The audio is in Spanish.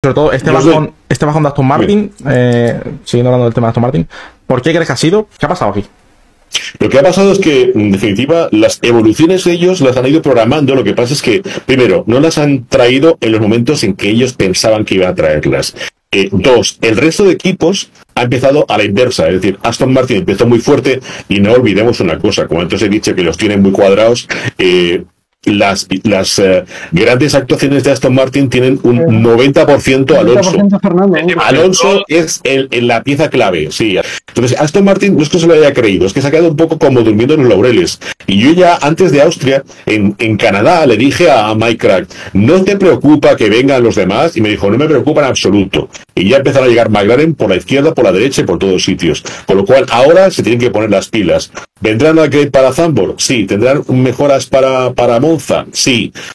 sobre todo este bajón de Aston Martin, siguiendo hablando del tema de Aston Martin, ¿por qué crees que ha sido? ¿Qué ha pasado aquí? Lo que ha pasado es que, en definitiva, las evoluciones ellos las han ido programando. Lo que pasa es que, primero, no las han traído en los momentos en que ellos pensaban que iban a traerlas. Dos, el resto de equipos ha empezado a la inversa. Es decir, Aston Martin empezó muy fuerte y no olvidemos una cosa. Como antes he dicho, que los tienen muy cuadrados. Las grandes actuaciones de Aston Martin tienen un 90% Alonso. 90% Fernando. Alonso es la pieza clave, sí. Entonces, Aston Martin no es que se lo haya creído, es que se ha quedado un poco como durmiendo en los laureles. Y yo ya, antes de Austria, en Canadá, le dije a Mike Crack, ¿no te preocupa que vengan los demás? Y me dijo, no me preocupa en absoluto. Y ya empezaron a llegar McLaren por la izquierda, por la derecha y por todos sitios. Con lo cual, ahora se tienen que poner las pilas. ¿Vendrán upgrade para Zandvoort? Sí. ¿Tendrán mejoras para Monza? Sí.